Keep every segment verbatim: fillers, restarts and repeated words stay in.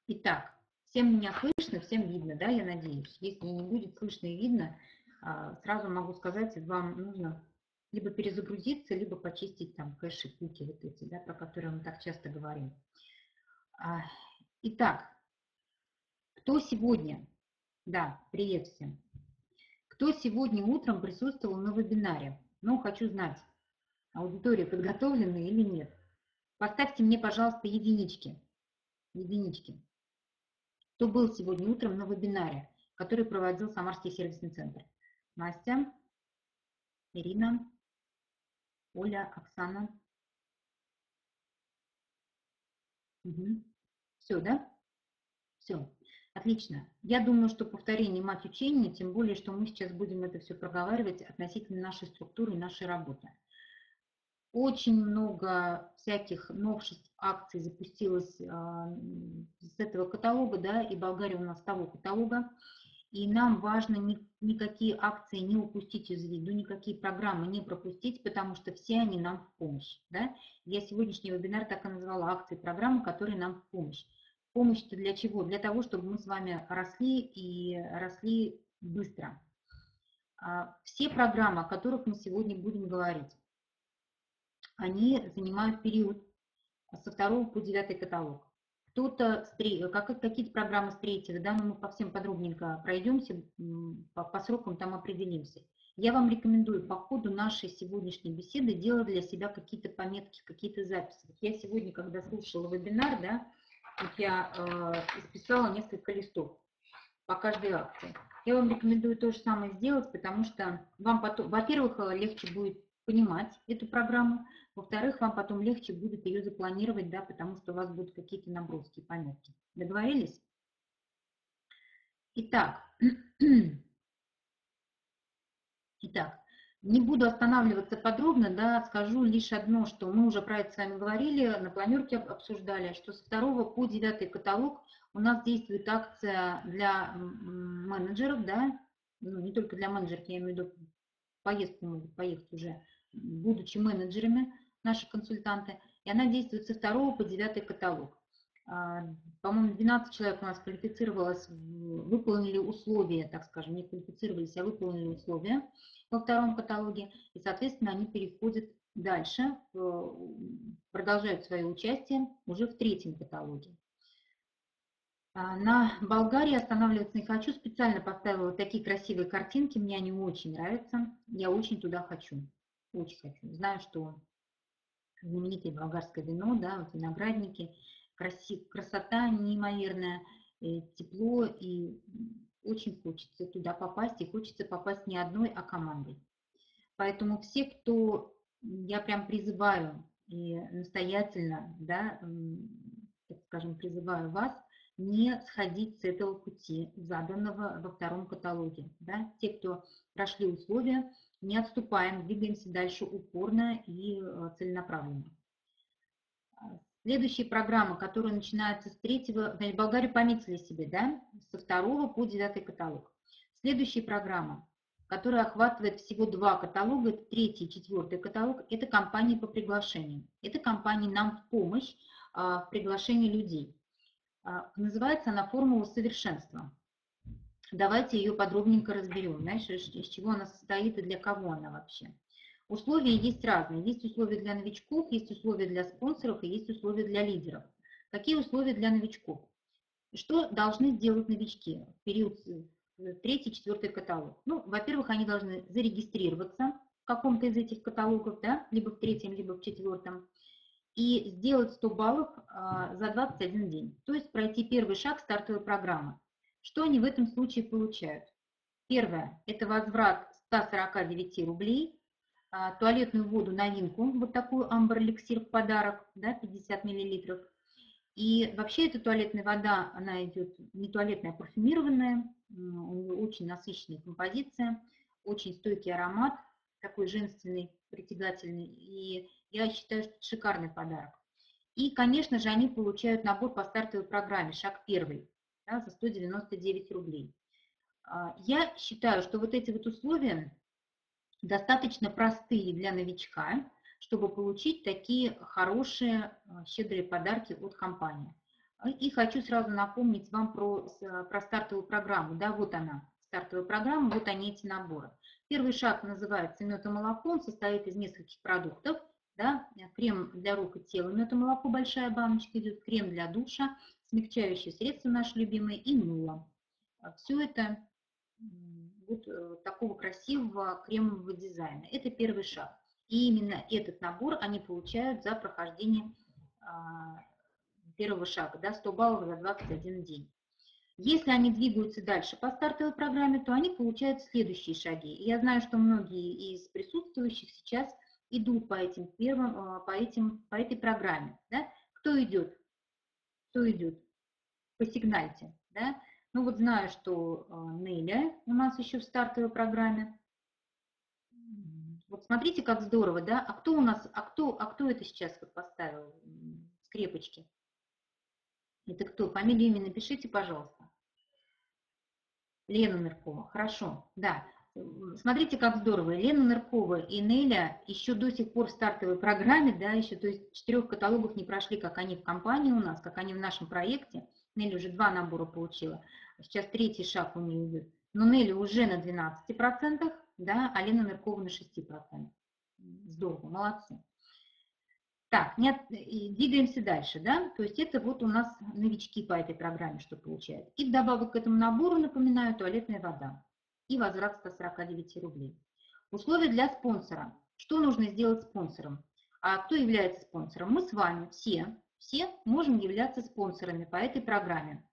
Итак, всем меня слышно, всем видно, да, я надеюсь. Если не будет слышно и видно, сразу могу сказать, вам нужно либо перезагрузиться, либо почистить там кэши, куки вот эти, да, про которые мы так часто говорим. Итак, кто сегодня, да, привет всем, кто сегодня утром присутствовал на вебинаре? Ну, хочу знать, аудитория подготовлена или нет. Поставьте мне, пожалуйста, единички. Единички. Кто был сегодня утром на вебинаре, который проводил Самарский сервисный центр? Настя, Ирина, Оля, Оксана. Угу. Все, да? Все. Отлично. Я думаю, что повторение мать учения, тем более, что мы сейчас будем это все проговаривать относительно нашей структуры и нашей работы. Очень много всяких новшеств, акций запустилось а, с этого каталога, да, и Болгария у нас с того каталога. И нам важно ни, никакие акции не упустить из виду, никакие программы не пропустить, потому что все они нам в помощь. Да? Я сегодняшний вебинар так и назвала акции, программы, которые нам в помощь. Помощь-то для чего? Для того, чтобы мы с вами росли и росли быстро. Все программы, о которых мы сегодня будем говорить, они занимают период со второго по девятый каталог. Кто-то, какие-то программы с третьего, да, но мы по всем подробненько пройдемся, по, по срокам там определимся. Я вам рекомендую по ходу нашей сегодняшней беседы делать для себя какие-то пометки, какие-то записи. Вот я сегодня, когда слушала вебинар, да, вот я э, исписала несколько листов по каждой акции. Я вам рекомендую то же самое сделать, потому что вам потом, во-первых, легче будет понимать эту программу, во-вторых, вам потом легче будет ее запланировать, да, потому что у вас будут какие-то наброски, пометки. Договорились? Итак, итак, не буду останавливаться подробно, да, скажу лишь одно, что мы уже про это с вами говорили, на планерке обсуждали, что со второго по девятый каталог у нас действует акция для менеджеров, да, ну, не только для менеджеров, я имею в виду поездку могут поехать уже, будучи менеджерами, наши консультанты, и она действует со второго по девятый каталог. По-моему, двенадцать человек у нас квалифицировалось, выполнили условия, так скажем, не квалифицировались, а выполнили условия во втором каталоге, и, соответственно, они переходят дальше, продолжают свое участие уже в третьем каталоге. На Болгарии останавливаться не хочу, специально поставила такие красивые картинки, мне они очень нравятся, я очень туда хочу, очень хочу. Знаю, что знаменитое болгарское вино, да, вот виноградники, красив, красота неимоверная, тепло, и очень хочется туда попасть, и хочется попасть не одной, а командой. Поэтому все, кто, я прям призываю и настоятельно, да, так скажем, призываю вас, не сходить с этого пути, заданного во втором каталоге. Да? Те, кто прошли условия, не отступаем, двигаемся дальше упорно и целенаправленно. Следующая программа, которая начинается с третьего, в Болгарии пометили себе, да, со второго по девятый каталог. Следующая программа, которая охватывает всего два каталога, это третий и четвертый каталог, это кампании по приглашению. Это кампании нам в помощь а, в приглашении людей. Называется она «Формула совершенства». Давайте ее подробненько разберем, знаешь, из чего она состоит и для кого она вообще. Условия есть разные. Есть условия для новичков, есть условия для спонсоров и есть условия для лидеров. Какие условия для новичков? Что должны сделать новички в период третий-четвертый каталог? Ну, во-первых, они должны зарегистрироваться в каком-то из этих каталогов, да, либо в третьем, либо в четвертом, и сделать сто баллов а, за двадцать один день. То есть пройти первый шаг стартовой программы. Что они в этом случае получают? Первое – это возврат ста сорока девяти рублей, а, туалетную воду новинку, вот такую амбр эликсир в подарок, да, пятьдесят миллилитров. И вообще эта туалетная вода, она идет не туалетная, а парфюмированная, у нее очень насыщенная композиция, очень стойкий аромат, такой женственный, притягательный, и я считаю, что это шикарный подарок. И, конечно же, они получают набор по стартовой программе, шаг первый, да, за сто девяносто девять рублей. Я считаю, что вот эти вот условия достаточно простые для новичка, чтобы получить такие хорошие, щедрые подарки от компании. И хочу сразу напомнить вам про, про стартовую программу. Да, вот она, стартовая программа, вот они, эти наборы. Первый шаг называется «Мед и молоко», он состоит из нескольких продуктов. Да, крем для рук и тела, мед и молоко, большая баночка идет, крем для душа, смягчающие средства наши любимые и мыло. Все это вот такого красивого кремового дизайна. Это первый шаг. И именно этот набор они получают за прохождение первого шага, да, сто баллов за двадцать один день. Если они двигаются дальше по стартовой программе, то они получают следующие шаги. Я знаю, что многие из присутствующих сейчас идут по этим первым, по, этим, по этой программе. Да? Кто идет? Кто идет? Посигнальте. Да? Ну вот знаю, что Неля у нас еще в стартовой программе. Вот смотрите, как здорово, да? А кто у нас, а кто, а кто это сейчас вот поставил скрепочки? Это кто? Фамилию, имя напишите, пожалуйста. Лена Ныркова. Хорошо, да. Смотрите, как здорово. Лена Ныркова и Неля еще до сих пор в стартовой программе, да, еще, то есть четырех каталогов не прошли, как они в компании у нас, как они в нашем проекте. Неля уже два набора получила. Сейчас третий шаг у нее идет. Но Неля уже на двенадцати процентах, да, а Лена Ныркова на шести процентах. Здорово, молодцы. Так, нет, двигаемся дальше, да, то есть это вот у нас новички по этой программе, что получают. И вдобавок к этому набору, напоминаю, туалетная вода и возврат ста сорока девяти рублей. Условия для спонсора. Что нужно сделать спонсором? А кто является спонсором? Мы с вами все, все можем являться спонсорами по этой программе.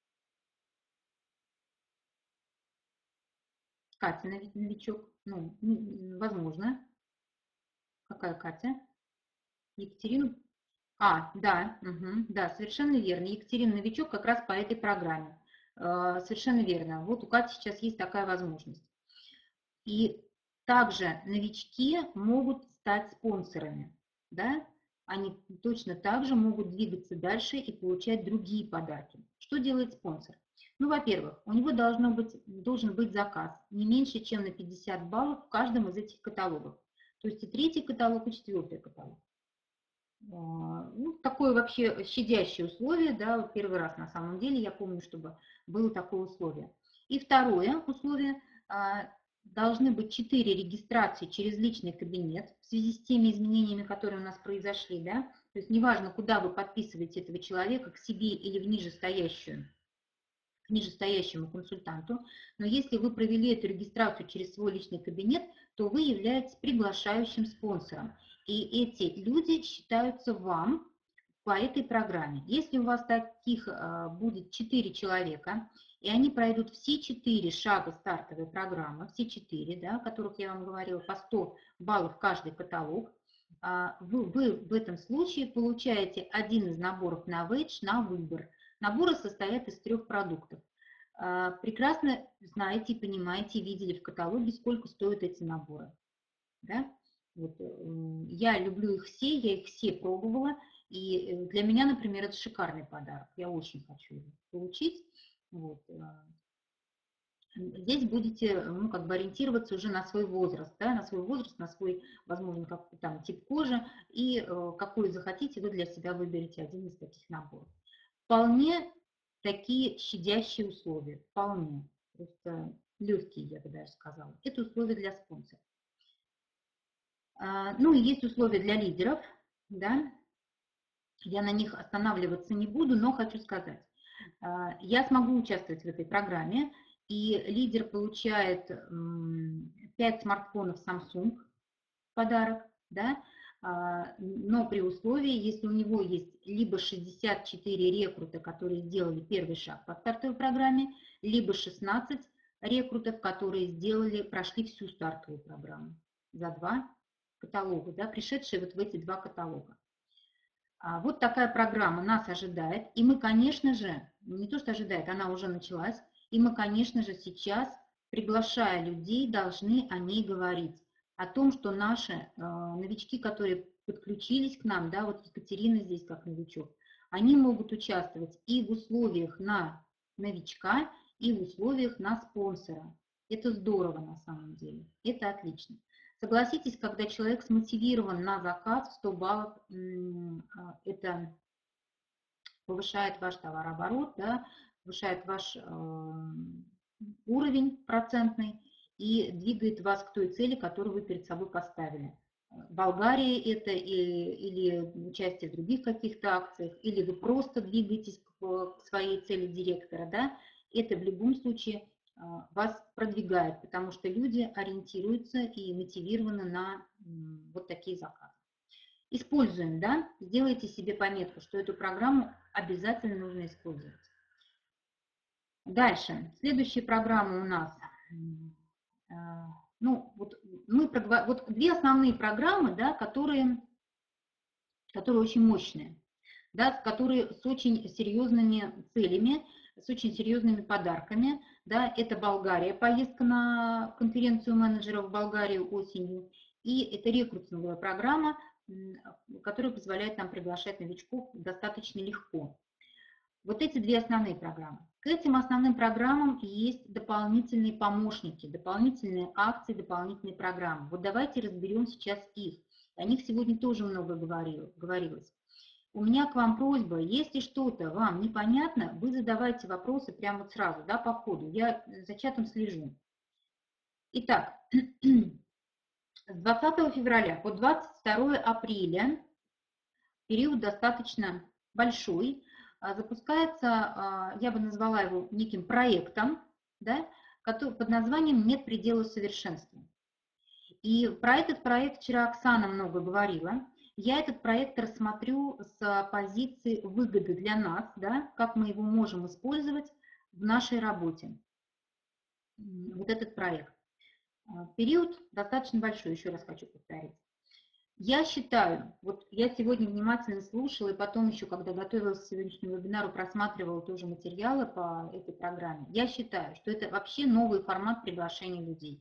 Катя новичок, ну, возможно. Какая Катя? Екатерина? А, да, угу, да, совершенно верно. Екатерина новичок как раз по этой программе. Э, совершенно верно. Вот у Кати сейчас есть такая возможность. И также новички могут стать спонсорами, да? Они точно так же могут двигаться дальше и получать другие подарки. Что делает спонсор? Ну, во-первых, у него должно быть, должен быть заказ не меньше, чем на пятьдесят баллов в каждом из этих каталогов. То есть и третий каталог, и четвертый каталог. Ну, такое вообще щадящее условие, да, первый раз на самом деле, я помню, чтобы было такое условие. И второе условие, должны быть четыре регистрации через личный кабинет в связи с теми изменениями, которые у нас произошли, да, то есть неважно, куда вы подписываете этого человека, к себе или в нижестоящую, к нижестоящему консультанту, но если вы провели эту регистрацию через свой личный кабинет, то вы являетесь приглашающим спонсором. И эти люди считаются вам по этой программе. Если у вас таких будет четыре человека, и они пройдут все четыре шага стартовой программы, все четыре, да, о которых я вам говорила, по сто баллов каждый каталог, вы, вы в этом случае получаете один из наборов на Novage на выбор. Наборы состоят из трех продуктов. Прекрасно знаете, понимаете, видели в каталоге, сколько стоят эти наборы. Да? Вот, я люблю их все, я их все пробовала, и для меня, например, это шикарный подарок. Я очень хочу его получить. Вот. Здесь будете, ну, как бы ориентироваться уже на свой возраст, да, на свой возраст, на свой, возможно, как, там, тип кожи, и э, какой захотите, вы для себя выберете один из таких наборов. Вполне такие щадящие условия, вполне, просто легкие, я бы даже сказала. Это условия для спонсоров. Ну и есть условия для лидеров, да, я на них останавливаться не буду, но хочу сказать, я смогу участвовать в этой программе, и лидер получает пять смартфонов Samsung в подарок, да, но при условии, если у него есть либо шестьдесят четыре рекрута, которые сделали первый шаг по стартовой программе, либо шестнадцать рекрутов, которые сделали, прошли всю стартовую программу за два каталога, да, пришедшие вот в эти два каталога. А вот такая программа нас ожидает, и мы, конечно же, не то что ожидает, она уже началась, и мы, конечно же, сейчас, приглашая людей, должны о ней говорить, о том, что наши э, новички, которые подключились к нам, да, вот Екатерина здесь как новичок, они могут участвовать и в условиях на новичка, и в условиях на спонсора. Это здорово на самом деле, это отлично. Согласитесь, когда человек смотивирован на заказ, сто баллов, это повышает ваш товарооборот, да, повышает ваш э, уровень процентный и двигает вас к той цели, которую вы перед собой поставили. Болгария это или, или участие в других каких-то акциях, или вы просто двигаетесь к, к своей цели директора, да, это в любом случае вас продвигает, потому что люди ориентируются и мотивированы на вот такие заказы. Используем, да, сделайте себе пометку, что эту программу обязательно нужно использовать. Дальше, следующая программа у нас, ну, вот, мы, вот две основные программы, да, которые, которые очень мощные, да, которые с очень серьезными целями, с очень серьезными подарками. Да, это Болгария, поездка на конференцию менеджеров в Болгарию осенью, и это рекрутинговая программа, которая позволяет нам приглашать новичков достаточно легко. Вот эти две основные программы. К этим основным программам есть дополнительные помощники, дополнительные акции, дополнительные программы. Вот давайте разберем сейчас их. О них сегодня тоже много говорилось. У меня к вам просьба, если что-то вам непонятно, вы задавайте вопросы прямо вот сразу, да, по ходу. Я за чатом слежу. Итак, с двадцатого февраля по двадцать второе апреля, период достаточно большой, запускается, я бы назвала его неким проектом, да, под названием «Нет предела совершенства». И про этот проект вчера Оксана много говорила. Я этот проект рассмотрю с позиции выгоды для нас, да, как мы его можем использовать в нашей работе. Вот этот проект. Период достаточно большой, еще раз хочу повторить. Я считаю, вот я сегодня внимательно слушала, и потом еще, когда готовилась к сегодняшнему вебинару, просматривала тоже материалы по этой программе, я считаю, что это вообще новый формат приглашения людей.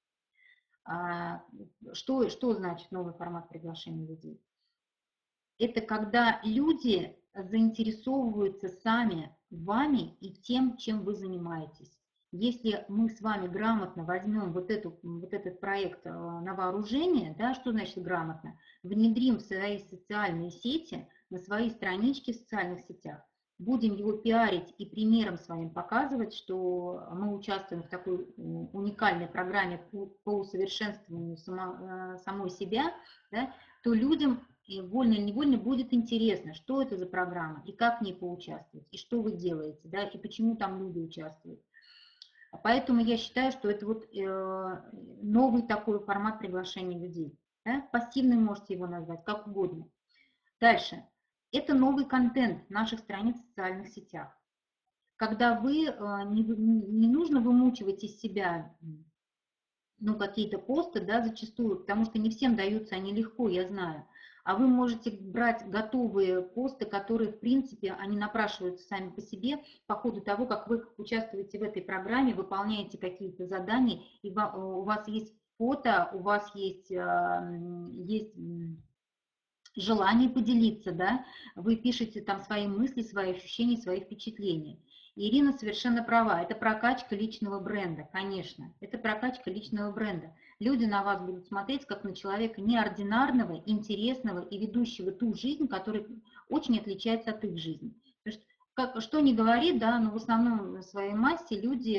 Что, что значит новый формат приглашения людей? Это когда люди заинтересовываются сами вами и тем, чем вы занимаетесь. Если мы с вами грамотно возьмем вот, эту, вот этот проект на вооружение, да, что значит грамотно? Внедрим в свои социальные сети, на свои странички в социальных сетях, будем его пиарить и примером своим показывать, что мы участвуем в такой уникальной программе по усовершенствованию само, самой себя, да, то людям и вольно или невольно будет интересно, что это за программа, и как в ней поучаствовать, и что вы делаете, да, и почему там люди участвуют. Поэтому я считаю, что это вот э, новый такой формат приглашения людей. Да? Пассивный можете его назвать, как угодно. Дальше. Это новый контент наших страниц в социальных сетях. Когда вы, э, не, не нужно вымучивать из себя ну, какие-то посты, да, зачастую, потому что не всем даются они легко, я знаю. А вы можете брать готовые посты, которые, в принципе, они напрашиваются сами по себе по ходу того, как вы участвуете в этой программе, выполняете какие-то задания, и у вас есть фото, у вас есть, есть желание поделиться, да, вы пишете там свои мысли, свои ощущения, свои впечатления. И Ирина совершенно права, это прокачка личного бренда, конечно, это прокачка личного бренда. Люди на вас будут смотреть как на человека неординарного, интересного и ведущего ту жизнь, которая очень отличается от их жизни. Потому что, как, что ни говори, да, но в основном в своей массе люди...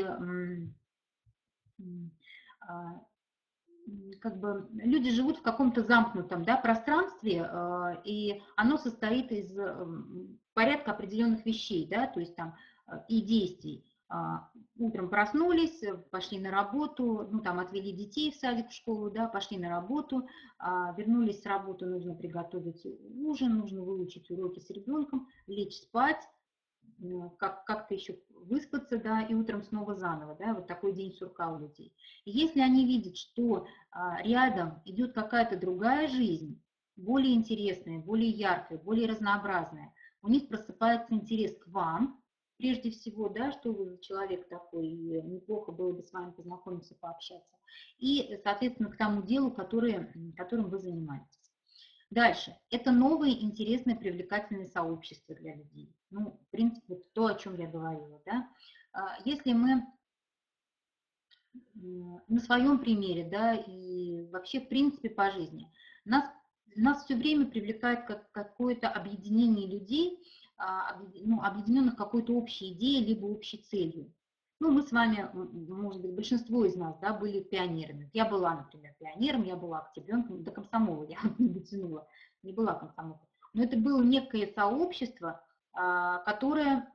как бы люди живут в каком-то замкнутом, да, пространстве, э, и оно состоит из э, порядка определенных вещей, да, то есть там э, и действий. Э, утром проснулись, пошли на работу, ну там отвели детей в садик, в школу, да, пошли на работу, э, вернулись с работы, нужно приготовить ужин, нужно выучить уроки с ребенком, лечь спать, как, как-то еще выспаться, да, и утром снова заново, да, вот такой день сурка у людей. И если они видят, что а, рядом идет какая-то другая жизнь, более интересная, более яркая, более разнообразная, у них просыпается интерес к вам, прежде всего, да, что вы за человек такой, и неплохо было бы с вами познакомиться, пообщаться, и, соответственно, к тому делу, который, которым вы занимаетесь. Дальше. Это новые, интересные, привлекательные сообщества для людей. Ну, в принципе, вот то, о чем я говорила. Да? Если мы на своем примере, да, и вообще, в принципе, по жизни, нас, нас все время привлекает как, какое-то объединение людей, ну, объединенных какой-то общей идеей, либо общей целью. Ну, мы с вами, может быть, большинство из нас, да, были пионерами. Я была, например, пионером, я была октябренком, до комсомола я не дотянула, не была комсомолкой. Но это было некое сообщество, которое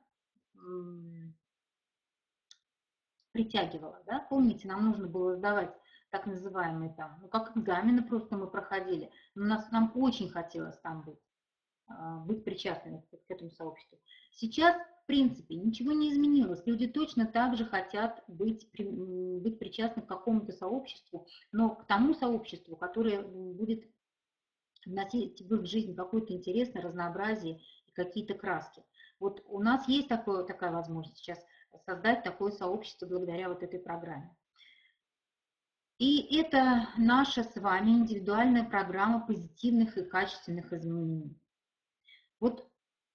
притягивало, да. Помните, нам нужно было сдавать так называемые там, ну, как экзамены просто мы проходили. Но нас, нам очень хотелось там быть, быть причастными к этому сообществу. Сейчас, в принципе, ничего не изменилось. Люди точно так же хотят быть, быть причастны к какому-то сообществу, но к тому сообществу, которое будет вносить в их жизнь какое-то интересное разнообразие и какие-то краски. Вот у нас есть такое, такая возможность сейчас создать такое сообщество благодаря вот этой программе. И это наша с вами индивидуальная программа позитивных и качественных изменений. Вот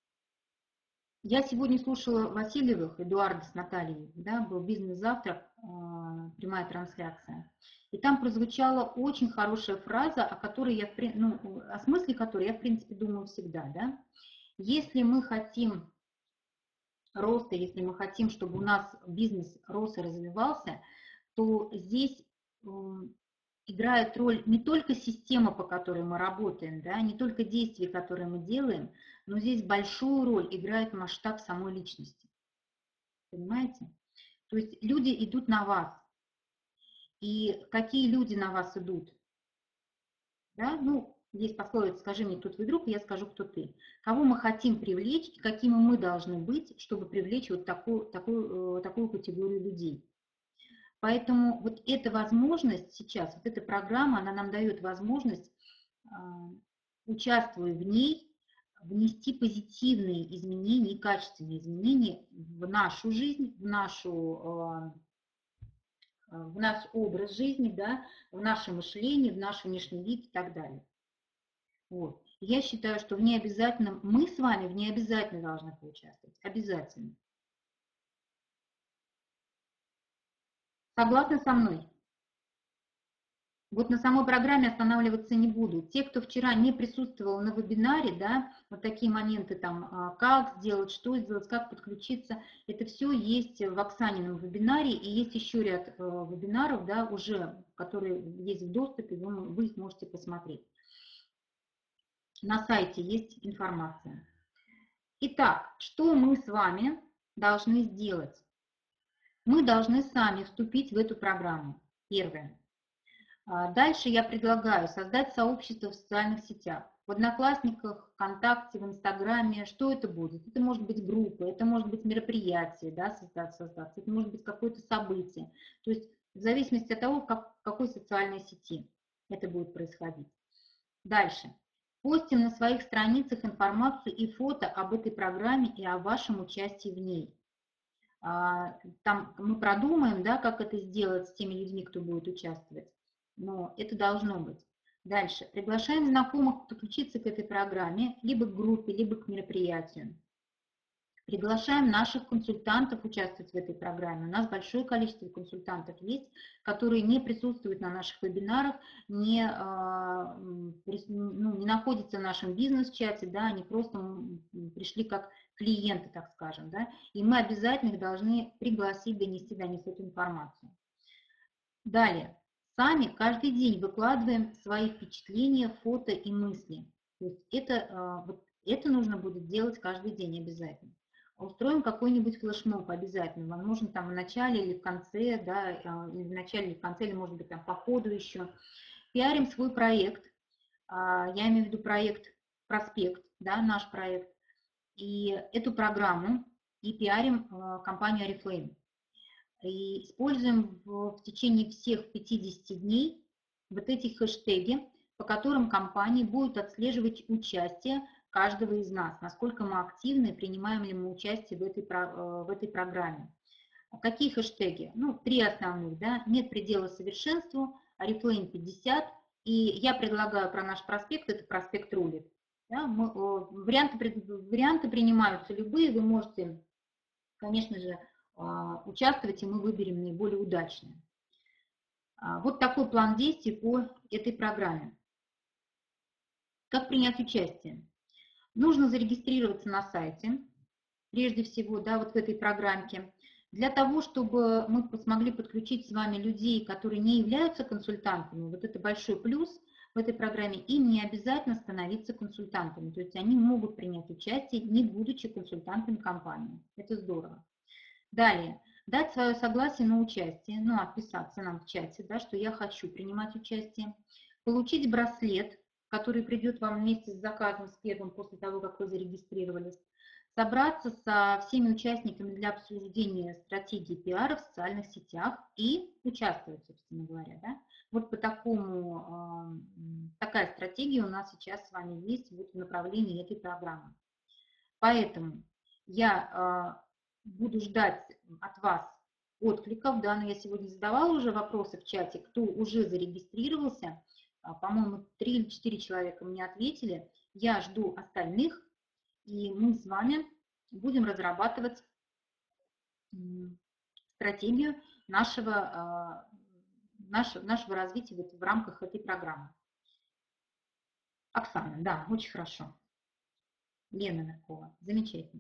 я сегодня слушала Васильевых, Эдуарда с Натальей, да, был бизнес-завтрак, прямая трансляция. И там прозвучала очень хорошая фраза, о которой я, ну, о смысле которой я, в принципе, думаю всегда, да. Если мы хотим роста, если мы хотим, чтобы у нас бизнес рос и развивался, то здесь играет роль не только система, по которой мы работаем, да, не только действия, которые мы делаем, но здесь большую роль играет масштаб самой личности. Понимаете? То есть люди идут на вас. И какие люди на вас идут? Да? Ну, есть пословица «скажи мне, кто твой друг», и я скажу, кто ты. Кого мы хотим привлечь, и какими мы должны быть, чтобы привлечь вот такую, такую, такую категорию людей. Поэтому вот эта возможность сейчас, вот эта программа, она нам дает возможность, участвуя в ней, внести позитивные изменения и качественные изменения в нашу жизнь, в, нашу, в наш образ жизни, да, в наше мышление, в наш внешний вид и так далее. Вот. Я считаю, что в ней обязательно, мы с вами в ней обязательно должны поучаствовать, обязательно. Согласны со мной? Вот на самой программе останавливаться не буду. Те, кто вчера не присутствовал на вебинаре, да, вот такие моменты там, как сделать, что сделать, как подключиться, это все есть в Оксанином вебинаре, и есть еще ряд вебинаров, да, уже, которые есть в доступе, вы, вы их можете посмотреть. На сайте есть информация. Итак, что мы с вами должны сделать? Мы должны сами вступить в эту программу. Первое. Дальше я предлагаю создать сообщество в социальных сетях. В Одноклассниках, ВКонтакте, в Инстаграме. Что это будет? Это может быть группа, это может быть мероприятие, да, создать, создаться, это может быть какое-то событие. То есть в зависимости от того, как, в какой социальной сети это будет происходить. Дальше. Постим на своих страницах информацию и фото об этой программе и о вашем участии в ней. Там мы продумаем, да, как это сделать с теми людьми, кто будет участвовать. Но это должно быть. Дальше. Приглашаем знакомых подключиться к этой программе, либо к группе, либо к мероприятию. Приглашаем наших консультантов участвовать в этой программе. У нас большое количество консультантов есть, которые не присутствуют на наших вебинарах, не, ну, не находятся в нашем бизнес-чате, да, они просто пришли как клиенты, так скажем. Да, и мы обязательно их должны пригласить, донести до них эту информацию. Далее. Сами каждый день выкладываем свои впечатления, фото и мысли. То есть это, вот это нужно будет делать каждый день обязательно. Устроим какой-нибудь флешмоб обязательно. Возможно, там в начале или в конце, да, или в начале или в конце, или, может быть, там по ходу еще. Пиарим свой проект. Я имею в виду проект «Проспект», да, наш проект. И эту программу и пиарим компанию Oriflame. И используем в, в течение всех пятидесяти дней вот эти хэштеги, по которым компания будет отслеживать участие каждого из нас, насколько мы активны, принимаем ли мы участие в этой, в этой программе. Какие хэштеги? Ну, три основных, да, нет предела совершенству, Oriflame пятьдесят, и я предлагаю про наш проспект, это проспект рулит. Да, мы, варианты, варианты принимаются любые, вы можете, конечно же, участвовать, и мы выберем наиболее удачные. Вот такой план действий по этой программе. Как принять участие? Нужно зарегистрироваться на сайте, прежде всего, да, вот в этой программке. Для того, чтобы мы смогли подключить с вами людей, которые не являются консультантами, вот это большой плюс в этой программе, им не обязательно становиться консультантами. То есть они могут принять участие, не будучи консультантами компании. Это здорово. Далее, дать свое согласие на участие, ну, отписаться нам в чате, да, что я хочу принимать участие. Получить браслет, который придет вам вместе с заказом, с первым, после того, как вы зарегистрировались. Собраться со всеми участниками для обсуждения стратегии пиара в социальных сетях и участвовать, собственно говоря. Да? Вот по такому, такая стратегия у нас сейчас с вами есть вот в направлении этой программы. Поэтому я буду ждать от вас откликов. Да, но я сегодня задавала уже вопросы в чате, кто уже зарегистрировался. По-моему, три или четыре человека мне ответили. Я жду остальных. И мы с вами будем разрабатывать стратегию нашего, нашего, нашего развития вот в рамках этой программы. Оксана, да, очень хорошо. Лена Меркова, замечательно.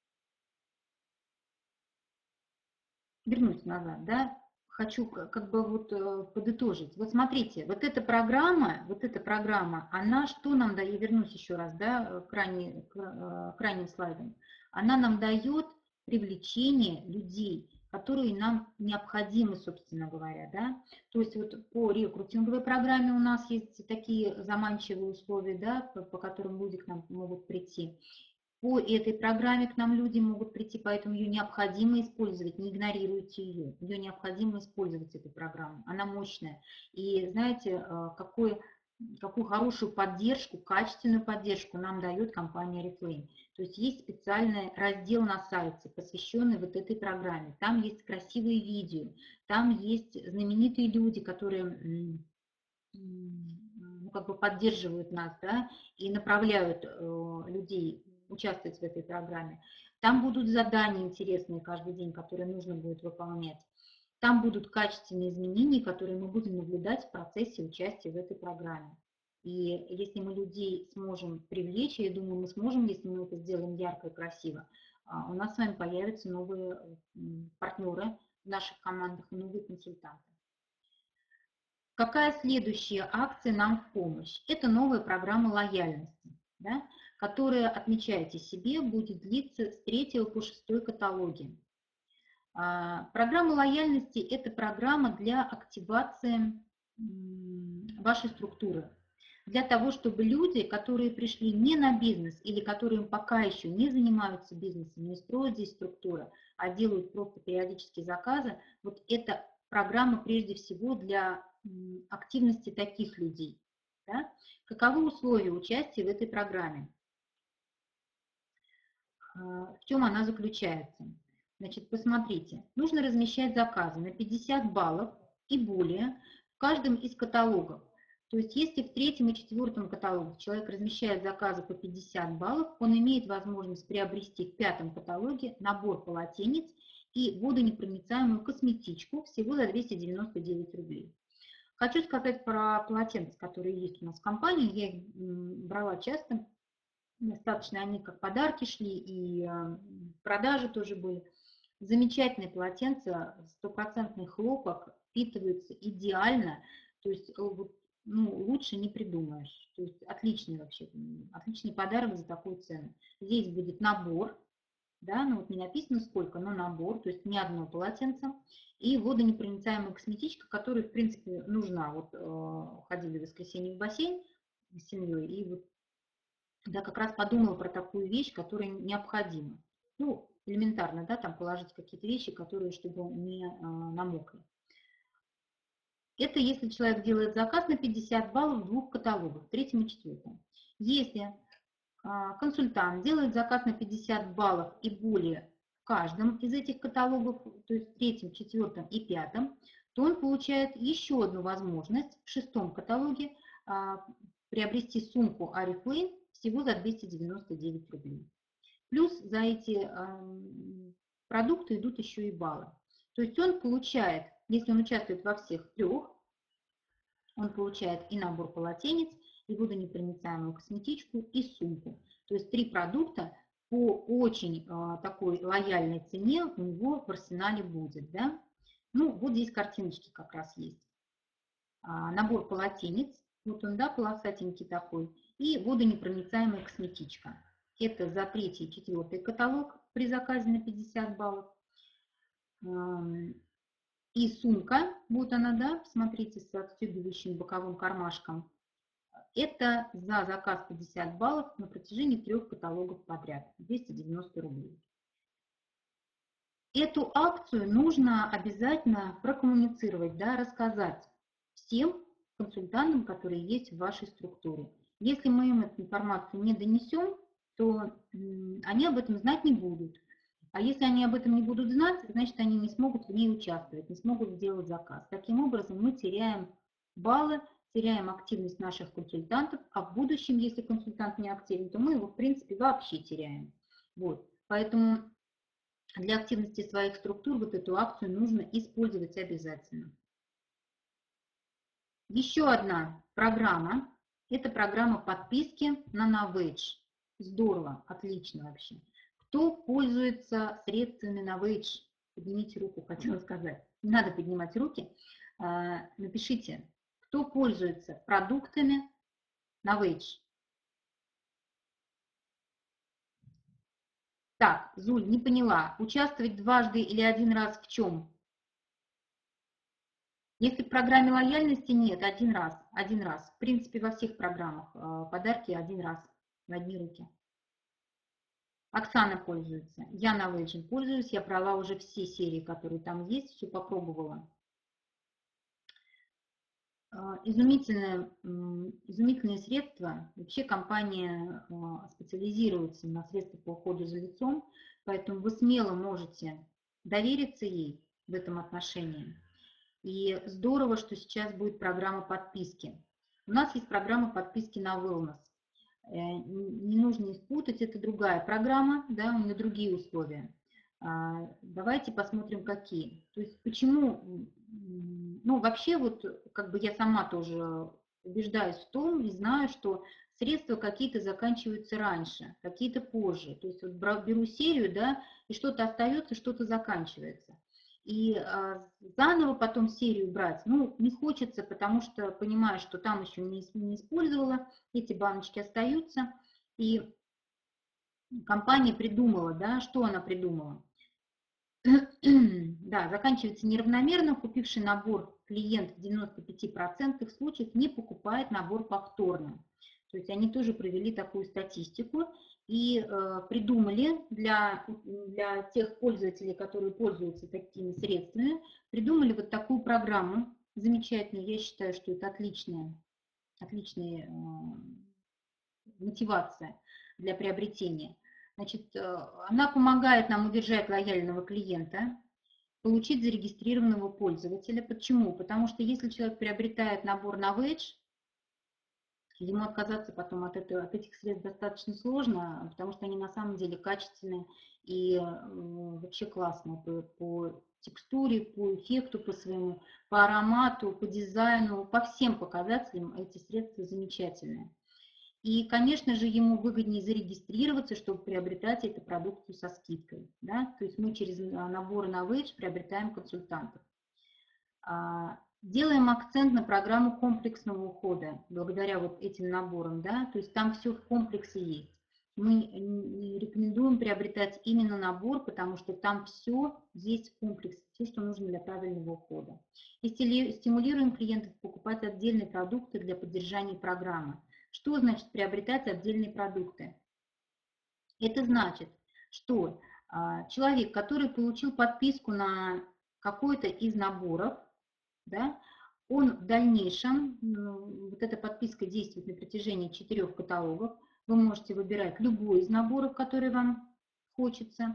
Вернусь назад, да. Хочу как бы вот подытожить. Вот смотрите, вот эта программа, вот эта программа, она что нам дает, я вернусь еще раз, да, к, крайне, к крайним слайдам, она нам дает привлечение людей, которые нам необходимы, собственно говоря, да. То есть вот по рекрутинговой программе у нас есть такие заманчивые условия, да, по, по которым люди к нам могут прийти. По этой программе к нам люди могут прийти, поэтому ее необходимо использовать, не игнорируйте ее. Ее необходимо использовать, эту программу, она мощная. И знаете, какой, какую хорошую поддержку, качественную поддержку нам дает компания Oriflame. То есть есть специальный раздел на сайте, посвященный вот этой программе. Там есть красивые видео, там есть знаменитые люди, которые ну, как бы поддерживают нас, да, и направляют э, людей участвовать в этой программе. Там будут задания интересные каждый день, которые нужно будет выполнять. Там будут качественные изменения, которые мы будем наблюдать в процессе участия в этой программе. И если мы людей сможем привлечь, я думаю, мы сможем, если мы это сделаем ярко и красиво, у нас с вами появятся новые партнеры в наших командах и новые консультанты. Какая следующая акция нам в помощь? Это новая программа лояльности, да, которая, отмечайте себе, будет длиться с третьего по шестой каталоги. Программа лояльности – это программа для активации вашей структуры. Для того, чтобы люди, которые пришли не на бизнес или которые пока еще не занимаются бизнесом, не строят здесь структуры, а делают просто периодические заказы, вот эта программа прежде всего для активности таких людей. Да? Каковы условия участия в этой программе? В чем она заключается? Значит, посмотрите, нужно размещать заказы на пятьдесят баллов и более в каждом из каталогов. То есть если в третьем и четвертом каталогах человек размещает заказы по пятьдесят баллов, он имеет возможность приобрести в пятом каталоге набор полотенец и водонепроницаемую косметичку всего за двести девяносто девять рублей. Хочу сказать про полотенца, которые есть у нас в компании. Я их брала часто. Достаточно они как подарки шли, и продажи тоже были. Замечательные полотенца, стопроцентный хлопок, впитываются идеально. То есть ну, лучше не придумаешь. То есть отличный вообще, отличный подарок за такую цену. Здесь будет набор. Да, ну вот не написано сколько, но набор, то есть не одно полотенце. И водонепроницаемая косметичка, которая, в принципе, нужна. Вот э, ходили в воскресенье в бассейн с семьей, и вот да, как раз подумала про такую вещь, которая необходима. Ну, элементарно, да, там положить какие-то вещи, которые, чтобы не э, намокли. Это если человек делает заказ на пятьдесят баллов в двух каталогах, в третьем и четвертом. Если консультант делает заказ на пятьдесят баллов и более в каждом из этих каталогов, то есть в третьем, четвертом и пятом, то он получает еще одну возможность в шестом каталоге а, приобрести сумку Oriflame всего за двести девяносто девять рублей. Плюс за эти а, продукты идут еще и баллы. То есть он получает, если он участвует во всех трех, он получает и набор полотенец, и водонепроницаемую косметичку, и сумку. То есть три продукта по очень а, такой лояльной цене у него в арсенале будет, да. Ну, вот здесь картиночки как раз есть. А, набор полотенец, вот он, да, полосатенький такой, и водонепроницаемая косметичка. Это за третий и четвертый каталог при заказе на пятьдесят баллов. И сумка, вот она, да, смотрите, с отстегивающим боковым кармашком. Это за заказ пятьдесят баллов на протяжении трех каталогов подряд, двести девяносто рублей. Эту акцию нужно обязательно прокоммуницировать, да, рассказать всем консультантам, которые есть в вашей структуре. Если мы им эту информацию не донесем, то они об этом знать не будут. А если они об этом не будут знать, значит, они не смогут в ней участвовать, не смогут сделать заказ. Таким образом, мы теряем баллы, теряем активность наших консультантов, а в будущем, если консультант не активен, то мы его, в принципе, вообще теряем. Вот. Поэтому для активности своих структур вот эту акцию нужно использовать обязательно. Еще одна программа – это программа подписки на Novage. Здорово, отлично вообще. Кто пользуется средствами Novage? Поднимите руку, хотела сказать. Не надо поднимать руки. Напишите, кто пользуется продуктами Novage. Так, Зуль, не поняла. Участвовать дважды или один раз в чем? Если в программе лояльности нет, один раз, один раз. В принципе, во всех программах подарки один раз в одни руки. Оксана пользуется. Я Novage пользуюсь. Я брала уже все серии, которые там есть, все попробовала. Изумительное, изумительные средства. Вообще компания специализируется на средствах по уходу за лицом, поэтому вы смело можете довериться ей в этом отношении. И здорово, что сейчас будет программа подписки. У нас есть программа подписки на Wellness. Не нужно их путать, это другая программа, да, у нее другие условия. Давайте посмотрим, какие. То есть почему, ну вообще вот как бы я сама тоже убеждаюсь в том и знаю, что средства какие-то заканчиваются раньше, какие-то позже. То есть вот беру серию, да, и что-то остается, что-то заканчивается. И а, заново потом серию брать, ну, не хочется, потому что понимаю, что там еще не, не использовала, эти баночки остаются. И компания придумала, да, что она придумала? Да, заканчивается неравномерно, купивший набор клиент в девяноста пяти процентах случаев не покупает набор повторно. То есть они тоже провели такую статистику и э, придумали для, для тех пользователей, которые пользуются такими средствами, придумали вот такую программу замечательную. Я считаю, что это отличная, отличная э, мотивация для приобретения. Значит, она помогает нам удержать лояльного клиента, получить зарегистрированного пользователя. Почему? Потому что если человек приобретает набор Novage, ему отказаться потом от, этого, от этих средств достаточно сложно, потому что они на самом деле качественные и вообще классные по, по текстуре, по эффекту, по своему, по аромату, по дизайну, по всем показателям эти средства замечательные. И, конечно же, ему выгоднее зарегистрироваться, чтобы приобретать эту продукцию со скидкой. Да? То есть мы через наборы Novage приобретаем консультантов. Делаем акцент на программу комплексного ухода, благодаря вот этим наборам. Да? То есть там все в комплексе есть. Мы рекомендуем приобретать именно набор, потому что там все есть в комплексе, все, что нужно для правильного ухода. И стимулируем клиентов покупать отдельные продукты для поддержания программы. Что значит приобретать отдельные продукты? Это значит, что человек, который получил подписку на какой-то из наборов, да, он в дальнейшем, вот эта подписка действует на протяжении четырех каталогов, вы можете выбирать любой из наборов, который вам хочется.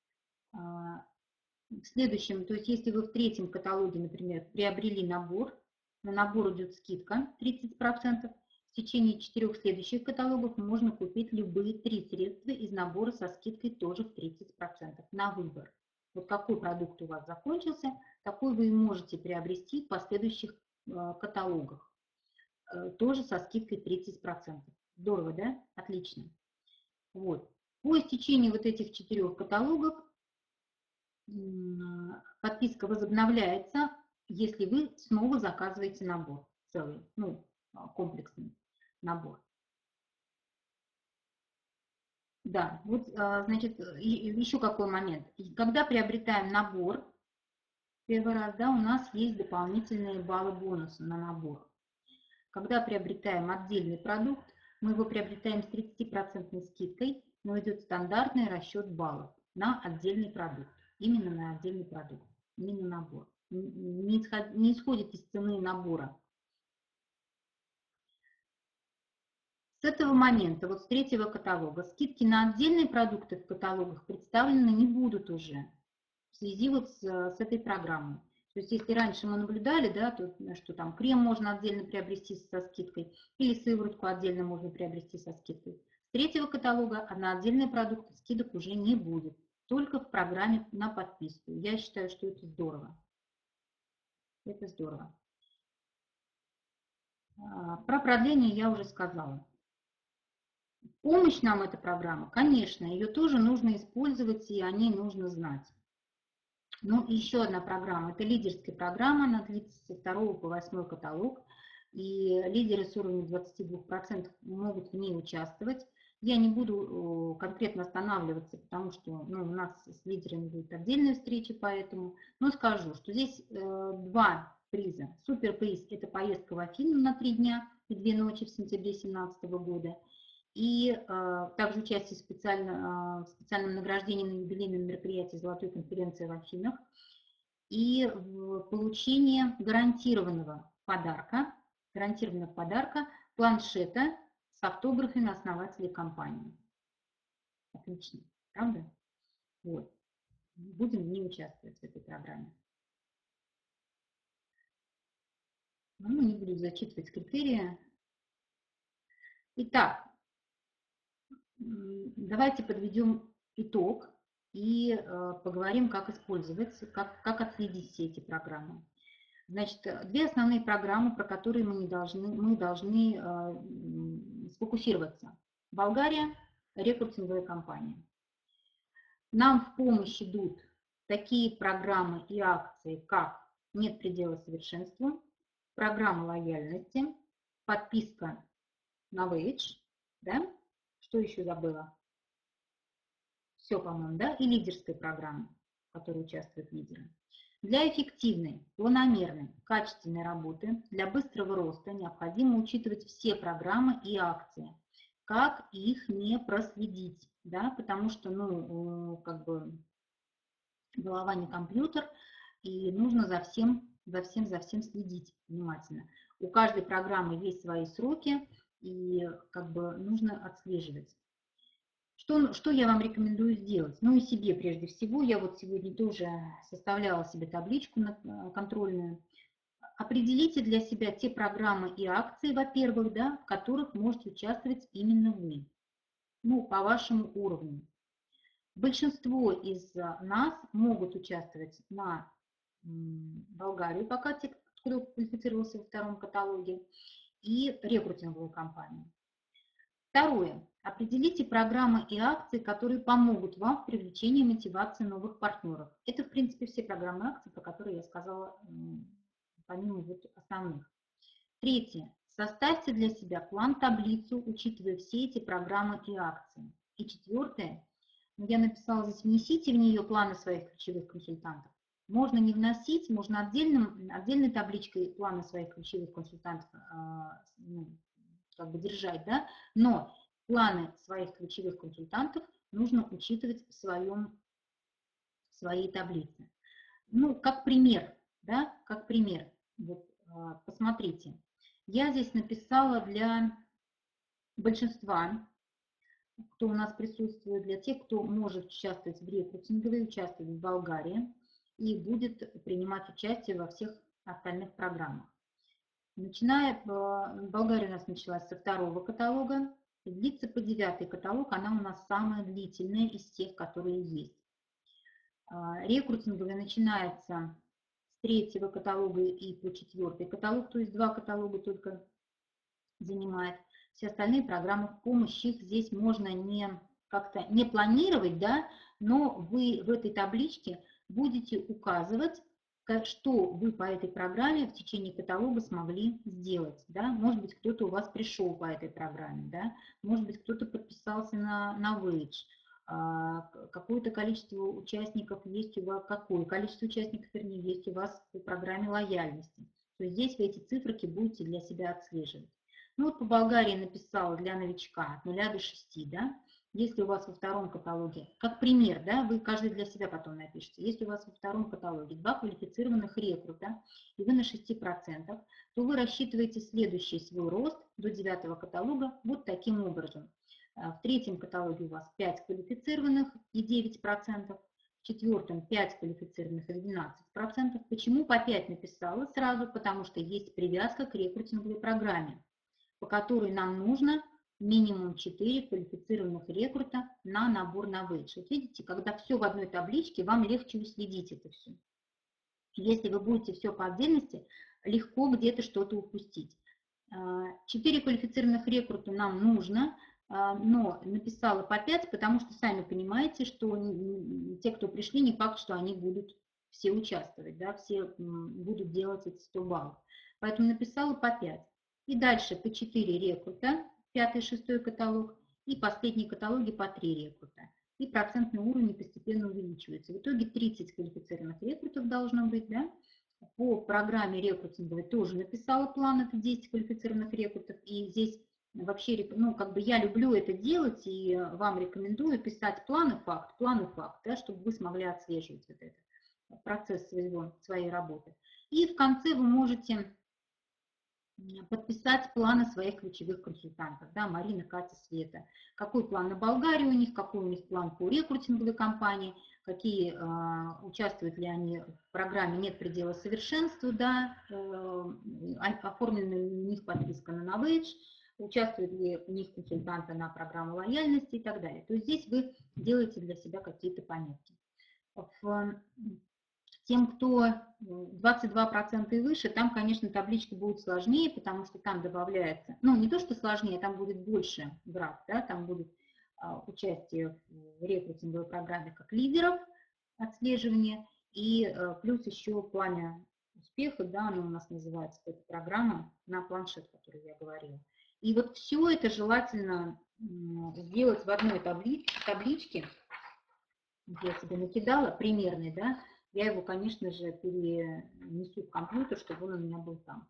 В следующем, то есть если вы в третьем каталоге, например, приобрели набор, на набор идет скидка тридцать процентов, в течение четырех следующих каталогов можно купить любые три средства из набора со скидкой тоже в тридцать процентов на выбор. Вот какой продукт у вас закончился, такой вы и можете приобрести в последующих каталогах. Тоже со скидкой тридцать процентов. Здорово, да? Отлично. Вот. По истечении вот этих четырех каталогов подписка возобновляется, если вы снова заказываете набор целый, ну, комплексный набор. Да, вот, значит, еще какой момент. Когда приобретаем набор, первый раз, да, у нас есть дополнительные баллы бонуса на набор. Когда приобретаем отдельный продукт, мы его приобретаем с тридцатипроцентной скидкой, но идет стандартный расчет баллов на отдельный продукт. Именно на отдельный продукт, не на набор. Не исходит из цены набора. С этого момента, вот с третьего каталога, скидки на отдельные продукты в каталогах представлены не будут уже в связи вот с, с этой программой. То есть если раньше мы наблюдали, да, то, что там крем можно отдельно приобрести со скидкой, или сыворотку отдельно можно приобрести со скидкой. С третьего каталога на отдельные продукты скидок уже не будет, только в программе на подписку. Я считаю, что это здорово. Это здорово. Про продление я уже сказала. Помощь нам эта программа, конечно, ее тоже нужно использовать, и о ней нужно знать. Ну, еще одна программа, это лидерская программа, она длится со второго по восьмой каталог, и лидеры с уровнем двадцати двух процентов могут в ней участвовать. Я не буду конкретно останавливаться, потому что ну, у нас с лидерами будет отдельная встреча, поэтому, но скажу, что здесь э, два приза. Суперприз – это поездка в Афины на три дня и две ночи в сентябре две тысячи семнадцатого года. И э, также участие в, специально, э, в специальном награждении на юбилейном мероприятии «Золотой конференции» в Афинах и в получение гарантированного подарка, гарантированного подарка планшета с автографами основателей компании. Отлично, правда? Вот. Будем в ней участвовать в этой программе. Ну, не буду зачитывать критерии. Итак, давайте подведем итог и э, поговорим, как использовать, как, как отследить все эти программы. Значит, две основные программы, про которые мы, не должны, мы должны э, сфокусироваться. Болгария, рекрутинговая компания. Нам в помощь идут такие программы и акции, как «Нет предела совершенству», программа лояльности, подписка на Wage, да? Что еще забыла? Все, по-моему, да? И лидерская программа, в которой участвуют лидеры. Для эффективной, планомерной, качественной работы, для быстрого роста необходимо учитывать все программы и акции. Как их не проследить, да? Потому что, ну, как бы голова не компьютер, и нужно за всем, за всем, за всем следить внимательно. У каждой программы есть свои сроки, и как бы нужно отслеживать. Что, что я вам рекомендую сделать? Ну и себе прежде всего. Я вот сегодня тоже составляла себе табличку контрольную. Определите для себя те программы и акции, во-первых, да, в которых можете участвовать именно вы, ну, по вашему уровню. Большинство из нас могут участвовать на Болгарию, пока те, кто квалифицировался во втором каталоге, и рекрутинговую компанию. Второе. Определите программы и акции, которые помогут вам в привлечении и мотивации новых партнеров. Это, в принципе, все программы и акции, про которые я сказала, помимо вот основных. Третье. Составьте для себя план-таблицу, учитывая все эти программы и акции. И четвертое. Я написала здесь, внесите в нее планы своих ключевых консультантов. Можно не вносить, можно отдельным, отдельной табличкой планы своих ключевых консультантов ну, как бы держать, да, но планы своих ключевых консультантов нужно учитывать в, своем, в своей таблице. Ну, как пример, да, как пример, вот, посмотрите, я здесь написала для большинства, кто у нас присутствует, для тех, кто может участвовать в рекрутинговой, участвовать в Болгарии и будет принимать участие во всех остальных программах. Начиная, Болгария у нас началась со второго каталога, и длится по девятый каталог, она у нас самая длительная из тех, которые есть. Рекрутинговая начинается с третьего каталога и по четвертый каталог, то есть два каталога только занимает. Все остальные программы в помощь, их здесь можно не как-то не планировать, да, но вы в этой табличке будете указывать, что вы по этой программе в течение каталога смогли сделать. Да? Может быть, кто-то у вас пришел по этой программе, да? Может быть, кто-то подписался на, на Wage, какое-то количество участников есть у вас, какое количество участников, вернее, есть у вас по программе лояльности. То есть здесь вы эти циферки будете для себя отслеживать. Ну вот по Болгарии написала для новичка от нуля до шести, да. Если у вас во втором каталоге, как пример, да, вы каждый для себя потом напишите, если у вас во втором каталоге два квалифицированных рекрута, и вы на шести процентах, то вы рассчитываете следующий свой рост до девятого каталога вот таким образом. В третьем каталоге у вас пять квалифицированных и девять процентов, в четвертом пять квалифицированных и двенадцать процентов. Почему по пять написала сразу? Потому что есть привязка к рекрутинговой программе, по которой нам нужно минимум четыре квалифицированных рекрута на набор на Wage. Вот видите, когда все в одной табличке, вам легче уследить это все. Если вы будете все по отдельности, легко где-то что-то упустить. четыре квалифицированных рекрута нам нужно, но написала по пять, потому что сами понимаете, что те, кто пришли, не факт, что они будут все участвовать, да, все будут делать эти сто баллов. Поэтому написала по пять. И дальше по четыре рекрута, пятый, шестой каталог, и последние каталоги по три рекрута. И процентный уровень постепенно увеличивается. В итоге тридцать квалифицированных рекрутов должно быть, да. По программе рекрутинговой тоже написала план, это десять квалифицированных рекрутов. И здесь вообще, ну, как бы я люблю это делать, и вам рекомендую писать план и факт, план и факт, да, чтобы вы смогли отслеживать вот этот процесс своего, своей работы. И в конце вы можете подписать планы своих ключевых консультантов, да, Марина, Катя, Света. Какой план на Болгарию у них, какой у них план по рекрутинговой компании, какие, э, участвуют ли они в программе «Нет предела совершенству», да, э, оформлена ли у них подписка на Wage, участвуют ли у них консультанты на программу лояльности и так далее. То есть здесь вы делаете для себя какие-то пометки. В Тем, кто двадцать два процента и выше, там, конечно, табличка будет сложнее, потому что там добавляется, ну, не то, что сложнее, там будет больше граф, да, там будет а, участие в рекрутинговой программе как лидеров, отслеживание, и а, плюс еще пламя успеха, да, она у нас называется, эта программа, на планшет, о которой я говорила. И вот все это желательно сделать в одной табличке, табличке, я себе накидала, примерный, да, я его, конечно же, перенесу в компьютер, чтобы он у меня был там.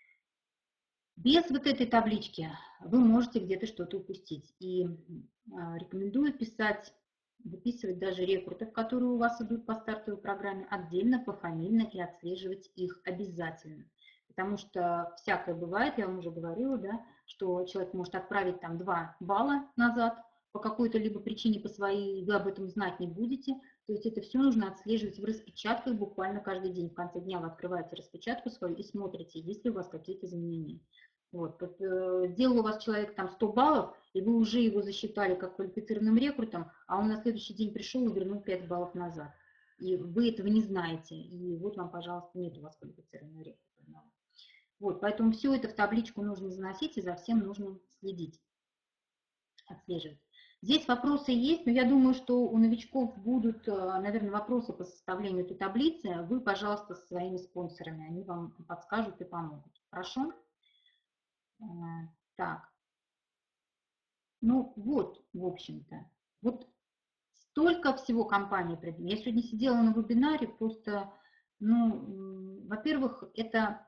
Без вот этой таблички вы можете где-то что-то упустить. И рекомендую писать, выписывать даже рекрутов, которые у вас идут по стартовой программе, отдельно, пофамильно и отслеживать их обязательно. Потому что всякое бывает, я вам уже говорила, да, что человек может отправить там два балла назад по какой-то либо причине по своей, вы об этом знать не будете. То есть это все нужно отслеживать в распечатках буквально каждый день. В конце дня вы открываете распечатку свою и смотрите, есть ли у вас какие-то изменения. Вот. Сделал у вас человек там сто баллов, и вы уже его засчитали как квалифицированным рекрутом, а он на следующий день пришел и вернул пять баллов назад. И вы этого не знаете. И вот вам, пожалуйста, нет у вас квалифицированного рекрута. Вот. Поэтому все это в табличку нужно заносить, и за всем нужно следить, отслеживать. Здесь вопросы есть, но я думаю, что у новичков будут, наверное, вопросы по составлению этой таблицы. Вы, пожалуйста, со своими спонсорами, они вам подскажут и помогут. Хорошо? Так. Ну вот, в общем-то. Вот столько всего компания придумала. Я сегодня сидела на вебинаре, просто, ну, во-первых, это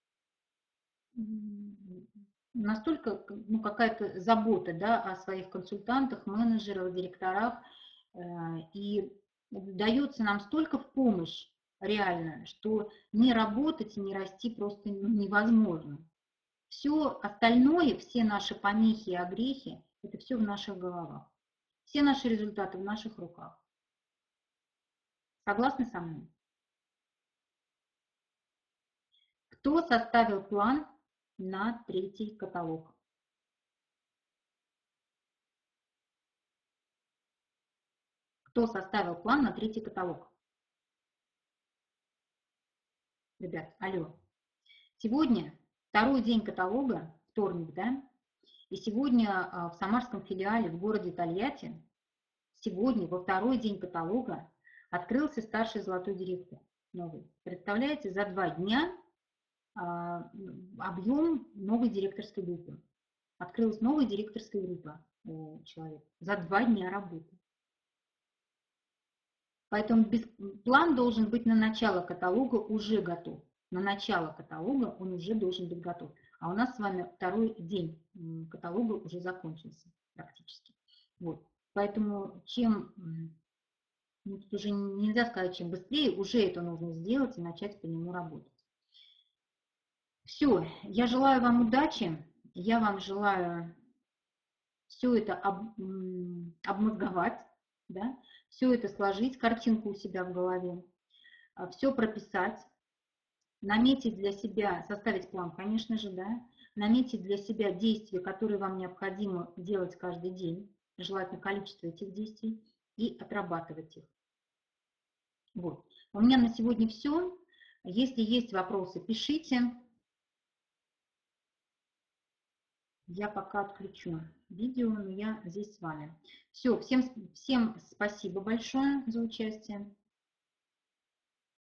настолько, ну, какая-то забота, да, о своих консультантах, менеджерах, директорах, и дается нам столько в помощь реально, что не работать и не расти просто невозможно. Все остальное, все наши помехи и огрехи, это все в наших головах. Все наши результаты в наших руках. Согласны со мной? Кто составил план на третий каталог? Кто составил план на третий каталог? Ребят, алло. Сегодня второй день каталога, вторник, да? И сегодня в самарском филиале в городе Тольятти сегодня, во второй день каталога, открылся старший золотой директор новый. Представляете, за два дня а, объем новой директорской группы. Открылась новая директорская группа у человека за два дня работы. Поэтому без, план должен быть на начало каталога уже готов. На начало каталога он уже должен быть готов. А у нас с вами второй день каталога уже закончился практически. Вот. Поэтому чем, ну, тут уже нельзя сказать, чем быстрее, уже это нужно сделать и начать по нему работать. Все, я желаю вам удачи, я вам желаю все это об, обмозговать, да, все это сложить, картинку у себя в голове, все прописать, наметить для себя, составить план, конечно же, да, наметить для себя действия, которые вам необходимо делать каждый день, желательно количество этих действий, и отрабатывать их. Вот. У меня на сегодня все. Если есть вопросы, пишите. Я пока отключу видео, но я здесь с вами. Все, всем, всем спасибо большое за участие.